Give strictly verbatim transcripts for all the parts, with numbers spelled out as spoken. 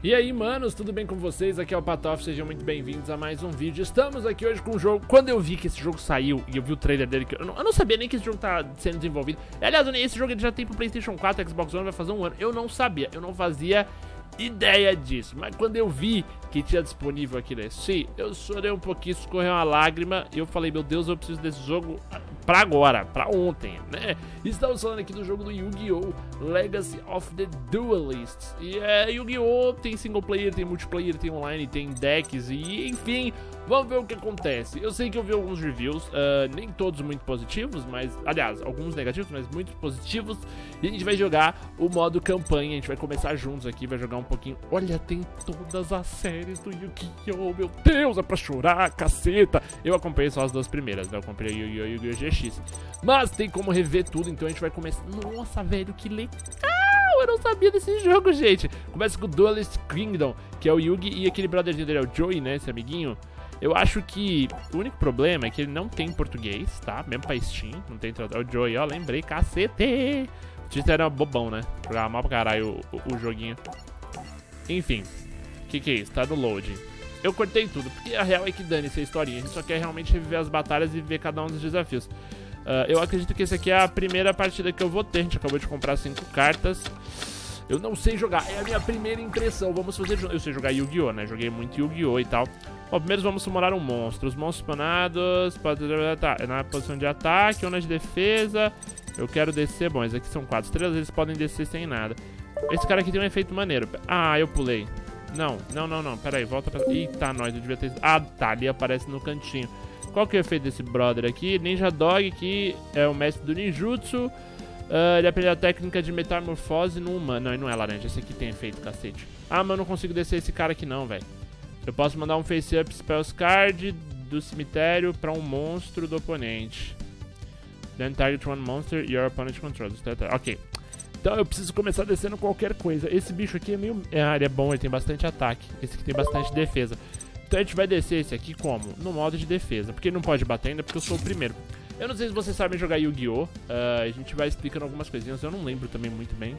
E aí, manos, tudo bem com vocês? Aqui é o Patof, sejam muito bem-vindos a mais um vídeo. Estamos aqui hoje com um jogo. Quando eu vi que esse jogo saiu e eu vi o trailer dele, que eu não, eu não sabia nem que esse jogo tá sendo desenvolvido. Aliás, esse jogo ele já tem pro PlayStation quatro, Xbox One, vai fazer um ano. Eu não sabia, eu não fazia ideia disso. Mas quando eu vi que tinha disponível aqui na Steam, eu chorei um pouquinho, escorreu uma lágrima e eu falei, meu Deus, eu preciso desse jogo pra agora, pra ontem, né? Estamos falando aqui do jogo do Yu-Gi-Oh! Legacy of the Duelists. E é, Yu-Gi-Oh! Tem single player, tem multiplayer, tem online, tem decks e enfim, vamos ver o que acontece. Eu sei que eu vi alguns reviews, uh, nem todos muito positivos, mas, aliás, alguns negativos, mas muitos positivos. E a gente vai jogar o modo campanha, a gente vai começar juntos aqui, vai jogar um pouquinho. Olha, tem todas as séries do Yu-Gi-Oh! Meu Deus, é pra chorar, caceta. Eu acompanhei só as duas primeiras, né? Eu comprei Yu-Gi-Oh! Yu-Gi-Oh! G X. Mas tem como rever tudo, então a gente vai começar. Nossa, velho, que legal! Eu não sabia desse jogo, gente. Começa com o Duelist Kingdom, que é o Yugi e aquele brotherzinho dele é o Joey, né? Esse amiguinho. Eu acho que o único problema é que ele não tem português, tá? Mesmo pra Steam, não tem tradução. É o Joey, ó, lembrei, cacete! O Twitter era bobão, né? Jogava mal pra caralho o, o, o joguinho. Enfim, o que que é isso? Tá no loading. Eu cortei tudo, porque a real é que dane-se a historinha. A gente só quer realmente reviver as batalhas e ver cada um dos desafios. Uh, eu acredito que esse aqui é a primeira partida que eu vou ter. A gente acabou de comprar cinco cartas. Eu não sei jogar, é a minha primeira impressão. Vamos fazer... Eu sei jogar Yu-Gi-Oh, né? Joguei muito Yu-Gi-Oh e tal. Bom, primeiro vamos summonar um monstro. Os monstros spawnados... Tá, é na posição de ataque ou na de defesa. Eu quero descer... Bom, esses aqui são quatro estrelas, eles podem descer sem nada. Esse cara aqui tem um efeito maneiro. Ah, eu pulei. Não, não, não, não, pera aí, volta pra... Eita, nós, eu devia ter... Ah, tá, ali aparece no cantinho. Qual que é o efeito desse brother aqui? Ninja Dog, que é o mestre do ninjutsu. uh, Ele aprendeu a técnica de metamorfose no humano. Não, não é laranja, esse aqui tem efeito, cacete. Ah, mas eu não consigo descer esse cara aqui não, velho. Eu posso mandar um face-up spells card do cemitério pra um monstro do oponente. Then target one monster your opponent controls. Ok. Então eu preciso começar descendo qualquer coisa. Esse bicho aqui é meio... Ah, ele é bom, ele tem bastante ataque. Esse aqui tem bastante defesa. Então a gente vai descer esse aqui como? No modo de defesa. Porque ele não pode bater ainda, porque eu sou o primeiro. Eu não sei se vocês sabem jogar Yu-Gi-Oh! Uh, a gente vai explicando algumas coisinhas. Eu não lembro também muito bem.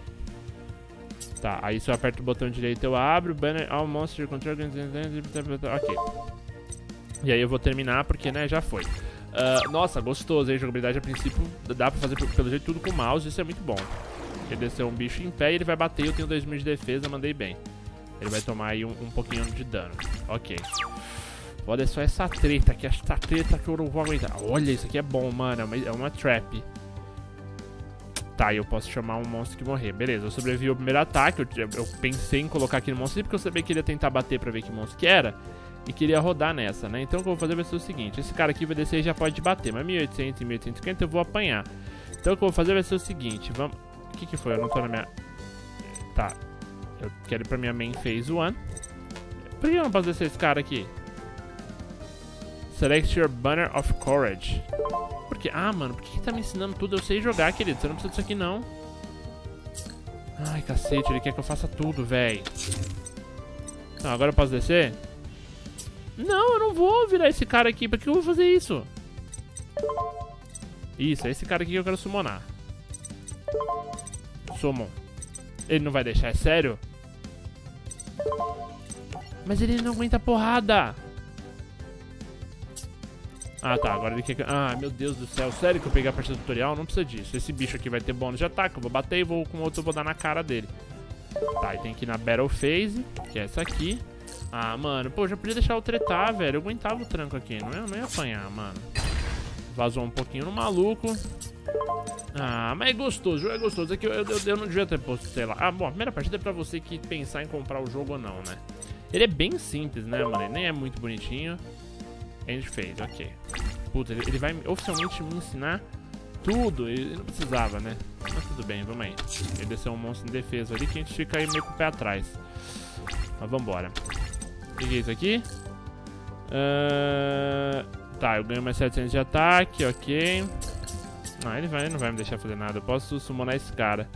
Tá, aí se eu aperto o botão direito eu abro. Banner all monster control... Ok. E aí eu vou terminar porque, né, já foi. Uh, nossa, gostoso, hein? Jogabilidade a princípio dá pra fazer pelo jeito tudo com o mouse. Isso é muito bom. Ele desceu um bicho em pé e ele vai bater. Eu tenho dois mil de defesa, mandei bem. Ele vai tomar aí um, um pouquinho de dano. Ok. Olha só essa treta aqui. Essa treta que eu não vou aguentar. Olha, isso aqui é bom, mano. É uma, é uma trap. Tá, eu posso chamar um monstro que morrer. Beleza, eu sobrevivi ao primeiro ataque. Eu, eu pensei em colocar aquele monstro porque eu sabia que ele ia tentar bater pra ver que monstro que era. E queria rodar nessa, né? Então o que eu vou fazer vai ser o seguinte. Esse cara aqui vai descer e já pode bater. Mas mil e oitocentos e mil oitocentos e cinquenta eu vou apanhar. Então o que eu vou fazer vai ser o seguinte. Vamos... O que que foi? Eu não tô na minha... Tá. Eu quero ir pra minha main phase one. Por que eu não posso descer esse cara aqui? Select your banner of courage. Por quê? Ah, mano, por que que tá me ensinando tudo? Eu sei jogar, querido. Você não precisa disso aqui, não. Ai, cacete. Ele quer que eu faça tudo, véi. Não, agora eu posso descer? Não, eu não vou virar esse cara aqui. Por que eu vou fazer isso? Isso, é esse cara aqui que eu quero summonar. Summon. Ele não vai deixar, é sério? Mas ele não aguenta porrada. Ah, tá, agora ele quer... Ah, meu Deus do céu, sério que eu peguei a parte do tutorial? Não precisa disso. Esse bicho aqui vai ter bônus de ataque. Eu vou bater e vou com o outro eu vou dar na cara dele. Tá, e tem que ir na Battle Phase, que é essa aqui. Ah, mano, pô, já podia deixar eu tretar, velho. Eu aguentava o tranco aqui, não ia, não ia apanhar, mano. Vazou um pouquinho no maluco. Ah, mas é gostoso, é gostoso. É que eu, eu, eu não devia ter posto, sei lá. Ah, bom, a primeira partida é pra você que pensar em comprar o jogo ou não, né? Ele é bem simples, né, mano? Ele nem é muito bonitinho. A gente fez, ok. Putz, ele, ele vai oficialmente me ensinar tudo. Ele não precisava, né? Mas tudo bem, vamos aí. Ele desceu um monstro em defesa ali que a gente fica aí meio com o pé atrás. Mas vambora. O que é isso aqui? Uh... Tá, eu ganho mais setecentos de ataque, ok. Não, ele, vai, ele não vai me deixar fazer nada. Eu posso summonar esse cara.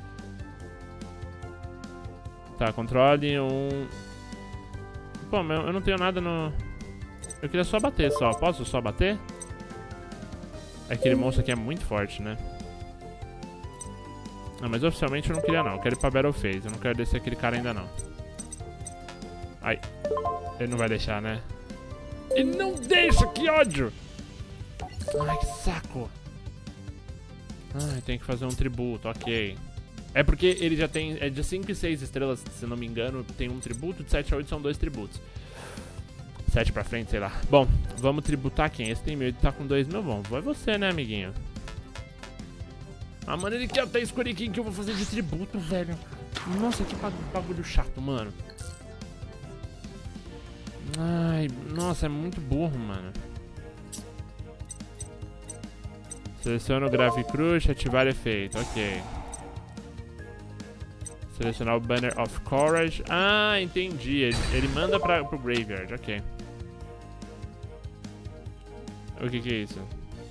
Tá, controle um... Pô, eu, eu não tenho nada no... Eu queria só bater só. Posso só bater? Aquele monstro aqui é muito forte, né? Não, mas oficialmente eu não queria não. Eu quero ir pra Battle Phase. Eu não quero descer aquele cara ainda não. Ai. Ele não vai deixar, né? Ele não deixa, que ódio! Ai, que saco. Ai, tem que fazer um tributo, ok. É porque ele já tem, é de cinco e seis estrelas, se não me engano, tem um tributo, de sete a oito são dois tributos. sete pra frente, sei lá. Bom, vamos tributar quem? Esse tem mil, ele tá com dois mil, bom. Vai você, né, amiguinho? Ah, mano, ele quer até escolher quem que eu vou fazer de tributo, velho. Nossa, que bagulho chato, mano. Ai, nossa, é muito burro, mano. Seleciona o Graphic Crush, ativar efeito, ok. Selecionar o Banner of Courage. Ah, entendi. Ele, ele manda pra, pro Graveyard, ok. O que que é isso?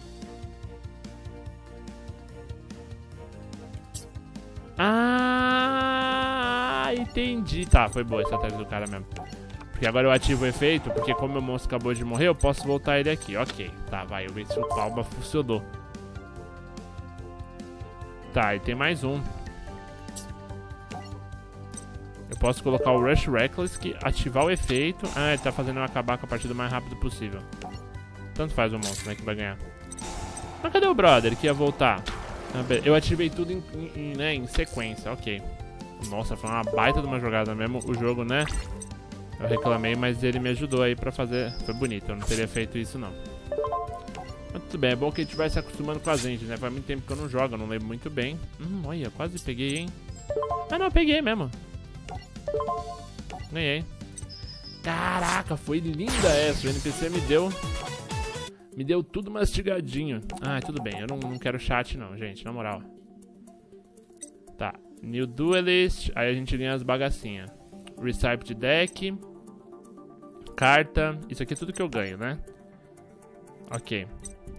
Ah, entendi. Tá, foi boa essa estratégia do cara mesmo. Porque agora eu ativo o efeito, porque como meu monstro acabou de morrer, eu posso voltar ele aqui. Ok, tá, vai, eu ver se o Palma funcionou. Tá, e tem mais um. Eu posso colocar o Rush Reckless, que ativar o efeito. Ah, ele tá fazendo eu acabar com a partida o mais rápido possível. Tanto faz o monstro, né, que vai ganhar. Mas cadê o brother que ia voltar? Eu ativei tudo em, em, né, em sequência, ok. Nossa, foi uma baita de uma jogada mesmo. O jogo, né? Eu reclamei, mas ele me ajudou aí pra fazer. Foi bonito, eu não teria feito isso não. Mas tudo bem, é bom que a gente vai se acostumando com as engines, né? Faz muito tempo que eu não jogo, eu não lembro muito bem. Hum, olha, quase peguei, hein? Ah, não, peguei mesmo. Ganhei. Caraca, foi linda essa. O N P C me deu... Me deu tudo mastigadinho. Ah, tudo bem, eu não, não quero chat não, gente, na moral. Tá, New Duelist. Aí a gente ganha as bagacinhas. Recipe de deck. Carta. Isso aqui é tudo que eu ganho, né? Ok.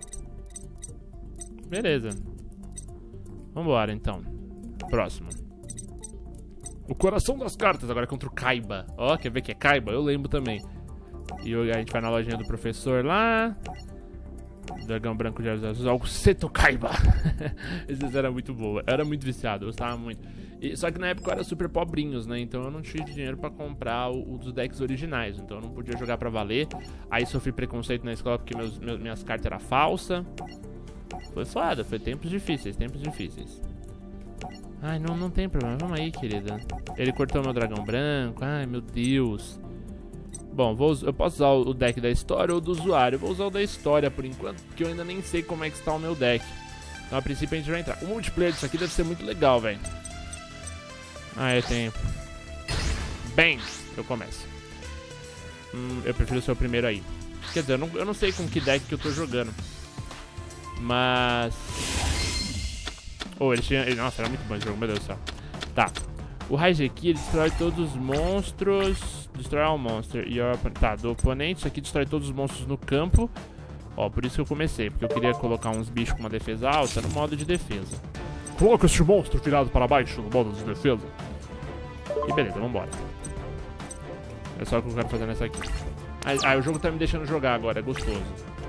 Beleza. Vambora, então. Próximo. O coração das cartas, agora contra o Kaiba. Ó, quer ver que é Kaiba? Eu lembro também. E a gente vai na lojinha do professor lá. Dragão branco de azul. Algo Seto Kaiba. Esses eram muito boa. Eu era muito viciado, eu gostava muito. E, só que na época eu era super pobrinhos, né? Então eu não tinha dinheiro pra comprar o, o dos decks originais. Então eu não podia jogar pra valer. Aí sofri preconceito na escola porque meus, meus, minhas cartas eram falsas. Foi foda, foi tempos difíceis, tempos difíceis. Ai, não, não tem problema. Vamos aí, querida. Ele cortou meu dragão branco. Ai, meu Deus. Bom, vou, eu posso usar o deck da história ou do usuário. Eu vou usar o da história por enquanto, porque eu ainda nem sei como é que está o meu deck. Então, a princípio, a gente vai entrar. O multiplayer disso aqui deve ser muito legal, velho. Ah, eu tenho... Bem, eu começo. Hum, eu prefiro ser o primeiro aí. Quer dizer, eu não, eu não sei com que deck que eu tô jogando. Mas... Oh, ele tinha... Nossa, era muito bom esse jogo, meu Deus do céu. Tá. O Raijeki, ele destrói todos os monstros. Destrói all monster. Your... Tá, do oponente, isso aqui destrói todos os monstros no campo. Ó, por isso que eu comecei. Porque eu queria colocar uns bichos com uma defesa alta no modo de defesa. Coloca este monstro virado para baixo no modo de defesa. E beleza, vambora. É só o que eu quero fazer nessa aqui. Ah, o jogo tá me deixando jogar agora, é gostoso.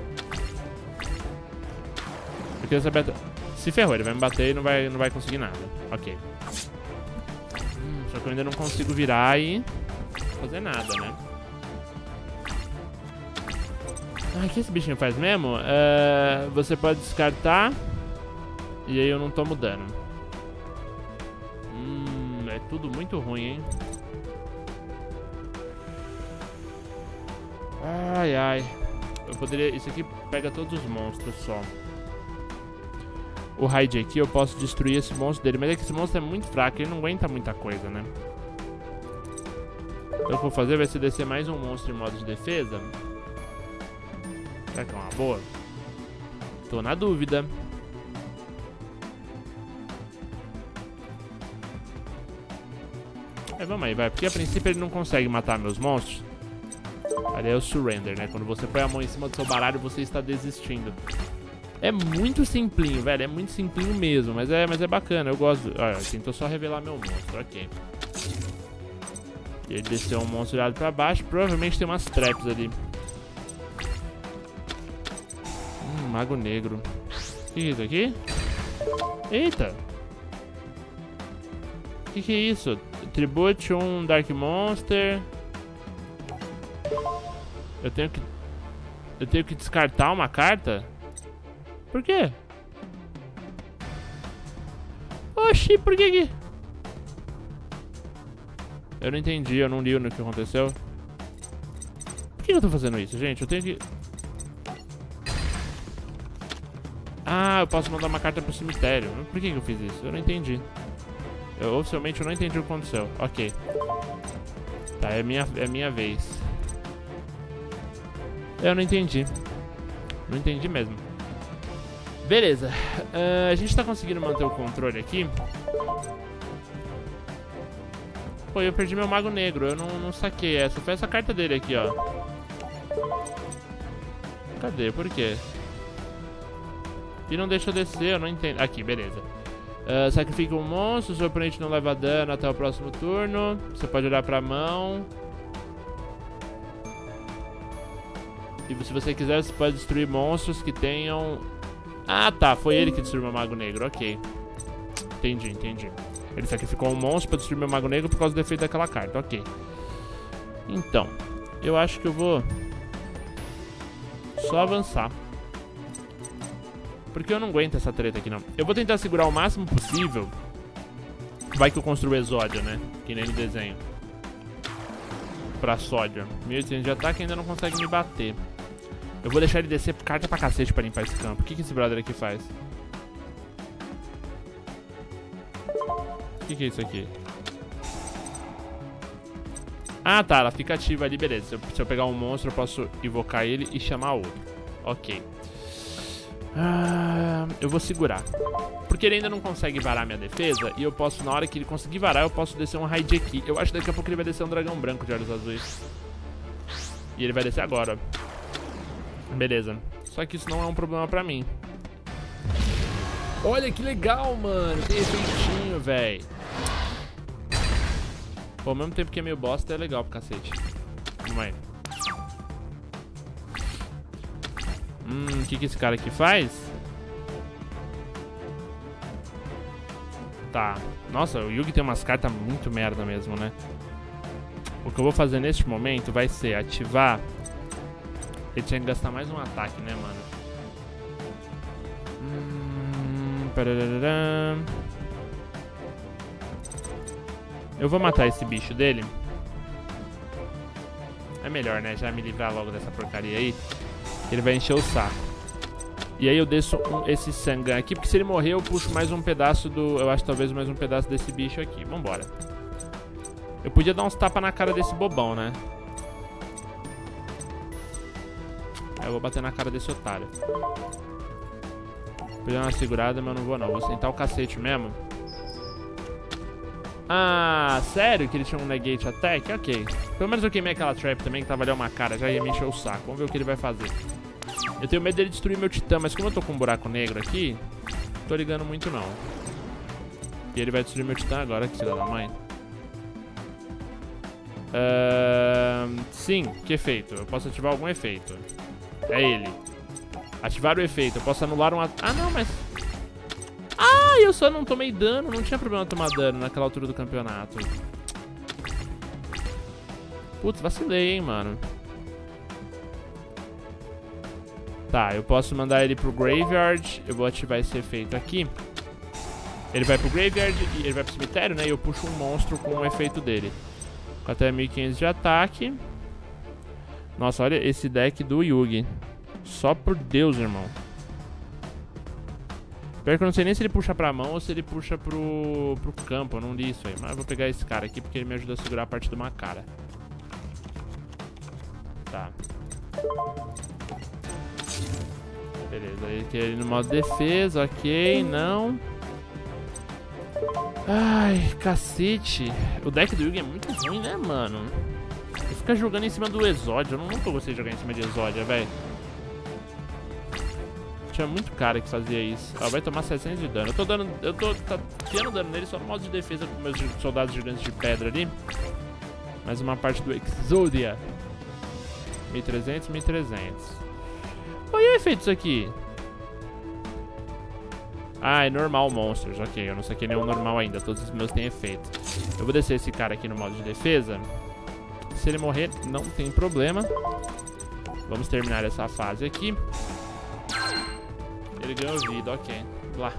Eu queria saber... Se ferrou, ele vai me bater e não vai, não vai conseguir nada. Ok. Hum, só que eu ainda não consigo virar e... fazer nada, né? Ah, o que esse bichinho faz mesmo? Uh, você pode descartar. E aí eu não tomo dano. Hum, é tudo muito ruim, hein? Ai, ai. Eu poderia... Isso aqui pega todos os monstros só. O Raid aqui eu posso destruir esse monstro dele. Mas é que esse monstro é muito fraco. Ele não aguenta muita coisa, né? Então o que eu vou fazer vai ser descer mais um monstro em modo de defesa. Será que é uma boa? Tô na dúvida. É, vamos aí, vai. Porque a princípio ele não consegue matar meus monstros. Ali é o surrender, né? Quando você põe a mão em cima do seu baralho, você está desistindo. É muito simplinho, velho. É muito simplinho mesmo. Mas é, mas é bacana, eu gosto. Olha, tentou só revelar meu monstro, ok. E ele desceu um monstro virado pra baixo. Provavelmente tem umas traps ali. Hum, mago negro. O que é isso aqui? Eita! O que, que é isso? Tribute um Dark Monster. Eu tenho que... Eu tenho que descartar uma carta? Por quê? Oxi, por que que... Eu não entendi, eu não li o que aconteceu. Por que eu tô fazendo isso, gente? Eu tenho que... Ah, eu posso mandar uma carta pro cemitério. Por que que eu fiz isso? Eu não entendi. Eu, oficialmente eu não entendi o que aconteceu. Ok. Tá, é minha, é minha vez. Eu não entendi. Não entendi mesmo. Beleza. Uh, a gente tá conseguindo manter o controle aqui. Pô, eu perdi meu mago negro. Eu não, não saquei essa. Foi essa carta dele aqui, ó. Cadê? Por quê? E não deixa eu descer, eu não entendo. Aqui, beleza. Uh, sacrifica um monstro, seu oponente não leva dano até o próximo turno. Você pode olhar pra mão. E se você quiser, você pode destruir monstros que tenham... Ah, tá. Foi ele que destruiu meu mago negro. Ok. Entendi, entendi. Ele sacrificou um monstro pra destruir meu mago negro por causa do efeito daquela carta. Ok. Então, eu acho que eu vou... só avançar. Porque eu não aguento essa treta aqui, não. Eu vou tentar segurar o máximo possível. Vai que eu construo Exódia, né? Que nem no desenho. Pra Sódia. mil e oitocentos de ataque ainda não consegue me bater. Eu vou deixar ele descer carta pra cacete pra limpar esse campo. O que que esse brother aqui faz? O que que é isso aqui? Ah, tá. Ela fica ativa ali, beleza. Se eu, se eu pegar um monstro, eu posso invocar ele e chamar outro. Ok. Ah, eu vou segurar. Porque ele ainda não consegue varar minha defesa. E eu posso, na hora que ele conseguir varar, eu posso descer um raid aqui. Eu acho que daqui a pouco ele vai descer um dragão branco de olhos azuis. E ele vai descer agora. Beleza. Só que isso não é um problema pra mim. Olha que legal, mano. Tem efeitinho, velho. Pô, ao mesmo tempo que é meio bosta, é legal pro cacete. Vamos aí. Hum, o que que esse cara aqui faz? Tá. Nossa, o Yugi tem umas cartas muito merda mesmo, né? O que eu vou fazer neste momento vai ser ativar... Ele tinha que gastar mais um ataque, né, mano? Hum, parararã. Eu vou matar esse bicho dele. É melhor, né? Já me livrar logo dessa porcaria aí. Ele vai encher o saco. E aí eu desço um, esse Sangan aqui, porque se ele morrer eu puxo mais um pedaço do... Eu acho talvez mais um pedaço desse bicho aqui. Vambora. Eu podia dar uns tapas na cara desse bobão, né? Eu vou bater na cara desse otário. Podia dar uma segurada, mas eu não vou não. Vou sentar o cacete mesmo. Ah, sério que ele tinha um negate attack? Ok. Pelo menos eu queimei aquela trap também, que tava ali uma cara. Já ia me encher o saco. Vamos ver o que ele vai fazer. Eu tenho medo dele destruir meu titã, mas como eu tô com um buraco negro aqui, não tô ligando muito não. E ele vai destruir meu titã agora, que filha da mãe. Uh, sim, que efeito? Eu posso ativar algum efeito. É ele. Ativar o efeito. Eu posso anular um... Ah, não, mas... Ah, eu só não tomei dano. Não tinha problema tomar dano naquela altura do campeonato. Putz, vacilei, hein, mano. Tá, eu posso mandar ele pro Graveyard. Eu vou ativar esse efeito aqui. Ele vai pro Graveyard e ele vai pro cemitério, né? E eu puxo um monstro com o efeito dele. Com até mil e quinhentos de ataque. Nossa, olha esse deck do Yugi. Só por Deus, irmão. Pior que eu não sei nem se ele puxa pra mão ou se ele puxa pro, pro campo. Eu não li isso aí. Mas eu vou pegar esse cara aqui porque ele me ajuda a segurar a parte de uma cara. Tá. Beleza, aí tem ele no modo defesa. Ok, não. Ai, cacete. O deck do Yugi é muito ruim, né, mano? Ele fica jogando em cima do Exódia. Eu nunca gostei de jogar em cima de Exódia, velho. Tinha muito cara que fazia isso. Ó, vai tomar setecentos de dano. Eu tô dando... Eu tô tá, tendo dano nele só no modo de defesa com meus soldados gigantes de pedra ali. Mais uma parte do Exodia. mil e trezentos, mil e trezentos. Olha o efeito disso aqui. Ah, é normal monstros. Ok, eu não saquei nenhum normal ainda. Todos os meus têm efeito. Eu vou descer esse cara aqui no modo de defesa. Se ele morrer, não tem problema. Vamos terminar essa fase aqui. Ele ganhou vida, ok. Lá.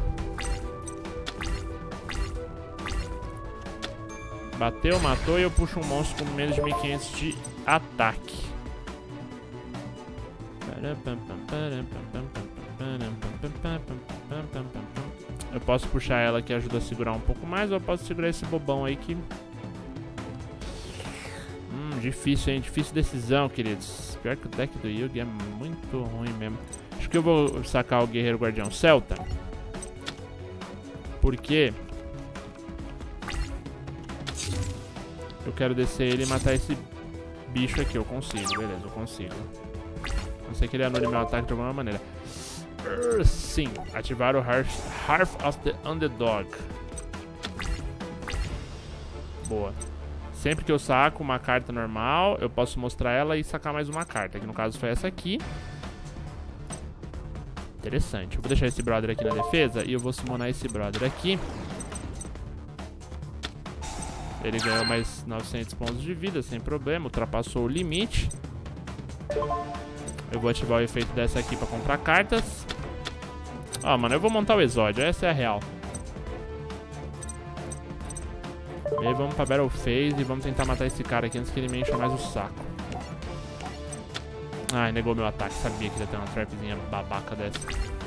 Bateu, matou e eu puxo um monstro com menos de mil e quinhentos de ataque. Eu posso puxar ela que ajuda a segurar um pouco mais, ou eu posso segurar esse bobão aí que... Hum, difícil, hein? Difícil decisão, queridos. Pior que o deck do Yugi é muito ruim mesmo. Acho que eu vou sacar o Guerreiro Guardião Celta. Porque... eu quero descer ele e matar esse bicho aqui. Eu consigo, beleza, eu consigo. Não sei que ele anule meu ataque de alguma maneira. Uh, sim, ativar o Hearth, Hearth of the Underdog. Boa. Sempre que eu saco uma carta normal, eu posso mostrar ela e sacar mais uma carta. Que no caso foi essa aqui. Interessante. Eu vou deixar esse brother aqui na defesa e eu vou summonar esse brother aqui. Ele ganhou mais novecentos pontos de vida, sem problema. Ultrapassou o limite. Eu vou ativar o efeito dessa aqui pra comprar cartas. Ó, mano, eu vou montar o Exódio. Essa é a real. E aí vamos pra Battle Phase e vamos tentar matar esse cara aqui antes que ele me encha mais o saco. Ai, negou meu ataque. Sabia que ia ter uma trapzinha babaca dessa.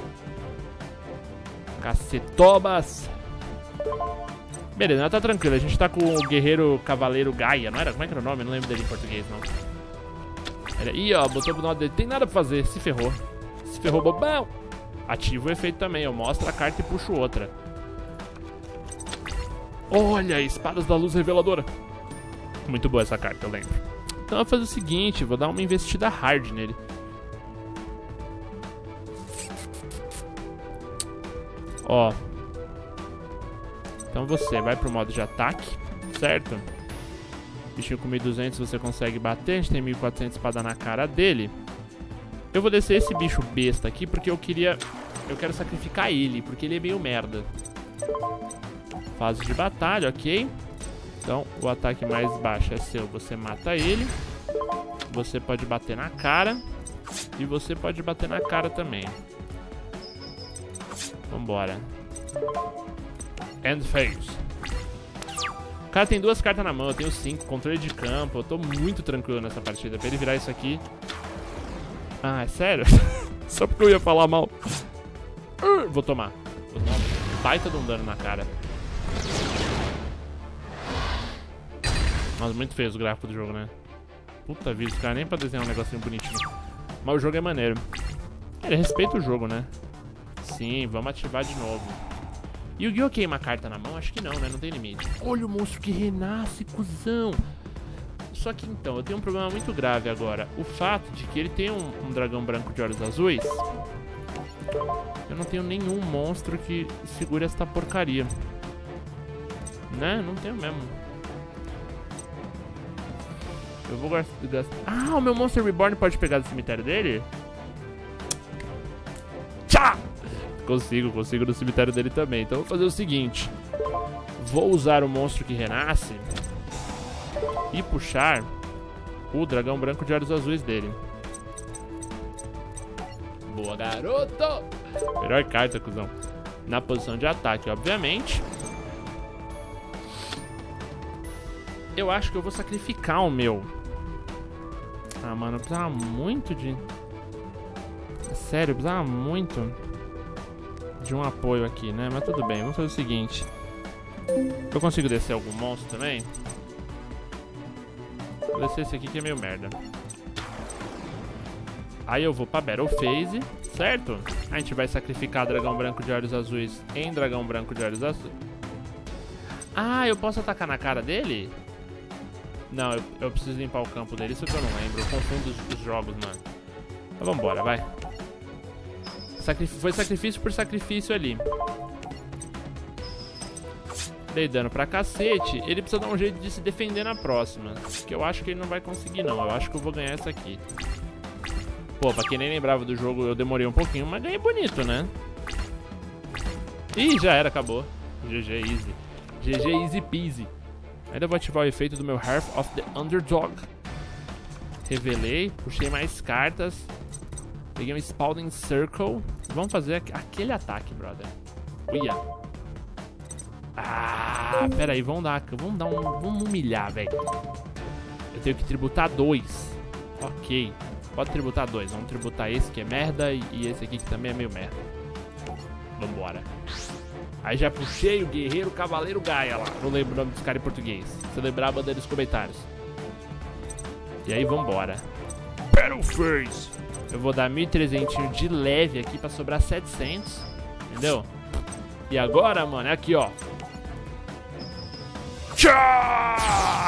Cacetobas! Beleza, ela tá tranquila. A gente tá com o Guerreiro Cavaleiro Gaia, não era? Como é que era o nome? Eu não lembro dele em português, não. Era... Ih, ó, botou o nó dele. Tem nada pra fazer. Se ferrou. Se ferrou, bobão. Ativa o efeito também. Eu mostro a carta e puxo outra. Olha, Espadas da Luz Reveladora. Muito boa essa carta, eu lembro. Então eu vou fazer o seguinte. Vou dar uma investida hard nele. Ó. Então você vai pro modo de ataque, certo? Bichinho com mil e duzentos você consegue bater. A gente tem mil e quatrocentos pra dar na cara dele. Eu vou descer esse bicho besta aqui porque eu queria... Eu quero sacrificar ele, porque ele é meio merda. Fase de batalha, ok. Então o ataque mais baixo é seu. Você mata ele. Você pode bater na cara. E você pode bater na cara também. Vambora. End phase. O cara tem duas cartas na mão, eu tenho cinco. Controle de campo, eu tô muito tranquilo nessa partida. Pra ele virar isso aqui... Ah, é sério? Só porque eu ia falar mal. Uh, vou tomar. Vou tomar um baita de um dano na cara. Nossa, muito feio os gráficos do jogo, né? Puta vida, esse cara nem pra desenhar um negocinho bonitinho. Mas o jogo é maneiro. Ele respeita o jogo, né? Sim, vamos ativar de novo. Yu-Gi-Oh! Queima a carta na mão? Acho que não, né? Não tem limite. Olha o monstro que renasce, cuzão. Só que então, eu tenho um problema muito grave agora. O fato de que ele tem um, um dragão branco de olhos azuis. Eu não tenho nenhum monstro que segure esta porcaria. Né? Não tenho mesmo. Eu vou gastar... Ah, o meu Monster Reborn pode pegar do cemitério dele? Tchá! Consigo, consigo no cemitério dele também. Então eu vou fazer o seguinte. Vou usar o monstro que renasce e puxar o dragão branco de olhos azuis dele. Boa, garoto! Melhor carta, cuzão. Na posição de ataque, obviamente. Eu acho que eu vou sacrificar o meu. Ah, mano, eu precisava muito de... Sério, eu precisava muito de um apoio aqui, né? Mas tudo bem, vamos fazer o seguinte. Eu consigo descer algum monstro também? Vou descer esse aqui que é meio merda. Aí eu vou pra Battle Phase, certo? A gente vai sacrificar dragão branco de olhos azuis em dragão branco de olhos azuis. Ah, eu posso atacar na cara dele? Não, eu, eu preciso limpar o campo dele, isso que eu não lembro. Eu confundo os, os jogos, mano. Então vambora, vai. Sacrif- foi sacrifício por sacrifício ali. Dei dano pra cacete. Ele precisa dar um jeito de se defender na próxima. Que eu acho que ele não vai conseguir, não. Eu acho que eu vou ganhar essa aqui. Pô, pra quem nem lembrava do jogo, eu demorei um pouquinho, mas ganhei bonito, né? Ih, já era, acabou. G G easy. G G easy peasy. Ainda vou ativar o efeito do meu Hearth of the Underdog. Revelei, puxei mais cartas. Peguei um Spawning Circle. Vamos fazer aquele ataque, brother. Uia. Ah, pera aí, vamos dar, vamos dar um, vamos humilhar, velho. Eu tenho que tributar dois. Ok, pode tributar dois. Vamos tributar esse que é merda e, e esse aqui que também é meio merda. Vambora. Aí já puxei o Guerreiro Cavaleiro Gaia lá. Não lembro o nome dos caras em português. Se lembrar, manda aí nos comentários. E aí, vambora. Battle Phase. Eu vou dar mil e trezentos de leve aqui pra sobrar setecentos. Entendeu? E agora, mano, é aqui, ó. Tchau!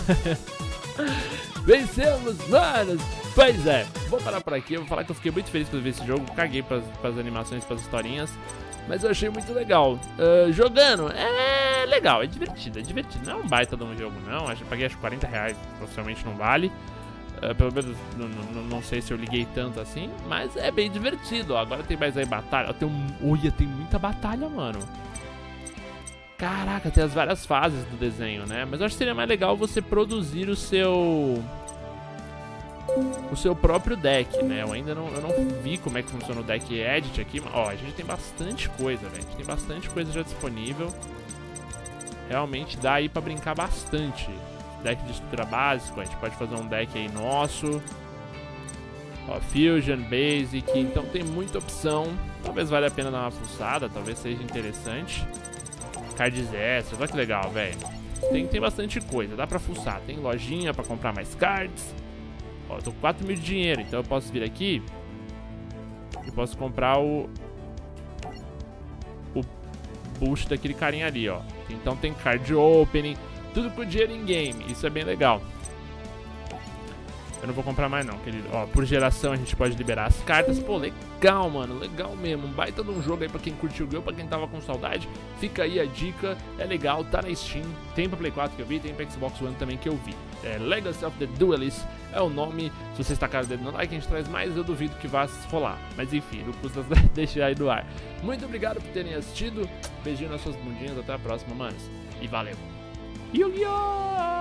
Vencemos, manos! Pois é, vou parar por aqui. Eu vou falar que eu fiquei muito feliz por ver esse jogo. Caguei pras, pras animações, pras historinhas. Mas eu achei muito legal. Uh, jogando, é legal, é divertido, é divertido. Não é um baita de um jogo, não. Acho que paguei acho quarenta reais, oficialmente não vale. Uh, pelo menos, não sei se eu liguei tanto assim. Mas é bem divertido, ó. Agora tem mais aí batalha. Ó, tem um... Olha, tem muita batalha, mano. Caraca, tem as várias fases do desenho, né? Mas eu acho que seria mais legal você produzir o seu... o seu próprio deck, né? Eu ainda não, eu não vi como é que funciona o deck edit aqui. Ó, a gente tem bastante coisa, velho. A gente tem bastante coisa já disponível. Realmente dá aí pra brincar bastante. Deck de estrutura básico, a gente pode fazer um deck aí nosso. Ó, Fusion, Basic, então tem muita opção. Talvez valha a pena dar uma fuçada, talvez seja interessante. Cards extras, olha que legal, velho. Tem, tem bastante coisa, dá pra fuçar. Tem lojinha pra comprar mais cards. Ó, eu tô com quatro mil de dinheiro, então eu posso vir aqui e posso comprar o o boost daquele carinha ali, ó. Então tem card opening, tudo com dinheiro em game, isso é bem legal. Eu não vou comprar mais não, querido. Ó, por geração a gente pode liberar as cartas. Pô, legal, mano, legal mesmo. Um baita de um jogo aí pra quem curtiu o jogo, pra quem tava com saudade. Fica aí a dica, é legal, tá na Steam. Tem pra Play quatro que eu vi, tem pra Xbox One também que eu vi. É, Legacy of the Duelist é o nome. Se vocês tacarem o dedo no like, a gente traz mais. Eu duvido que vá rolar. Mas enfim, não custa deixar aí no ar. Muito obrigado por terem assistido. Beijinho nas suas bundinhas, até a próxima, manos. E valeu. Yu-Gi-Oh!